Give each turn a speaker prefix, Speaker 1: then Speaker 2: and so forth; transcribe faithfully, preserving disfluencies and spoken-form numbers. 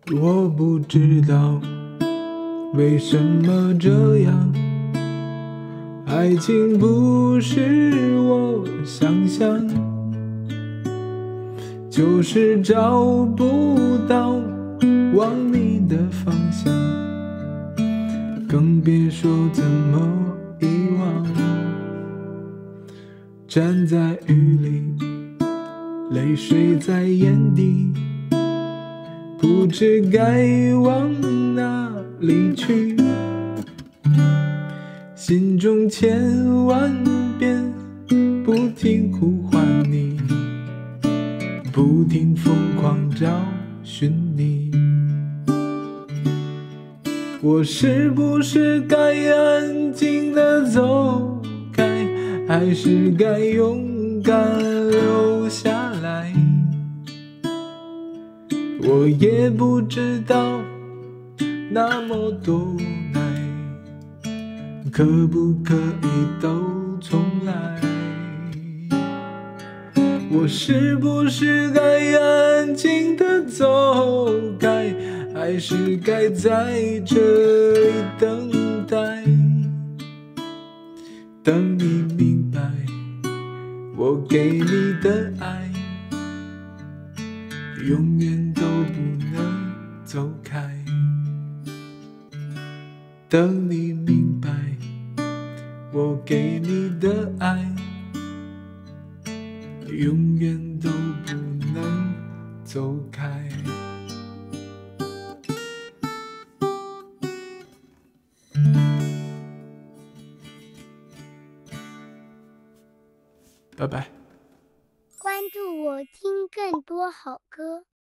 Speaker 1: 我不知道为什么这样，爱情不是我想象，就是找不到往你的方向，更别说怎么遗忘。站在雨里，泪水在眼底，不知该往哪里去，心中千万遍不停呼唤你，不停疯狂找寻你。我是不是该安静地走开，还是该勇敢留下来？我也不知道那么多爱可不可以都重来。我是不是该安静地走开，还是该在这里等待，等你明白我给你的爱永远都不能走开，等你明白我给你的爱永远都不能走开。拜拜。
Speaker 2: 关注我，听更多好歌。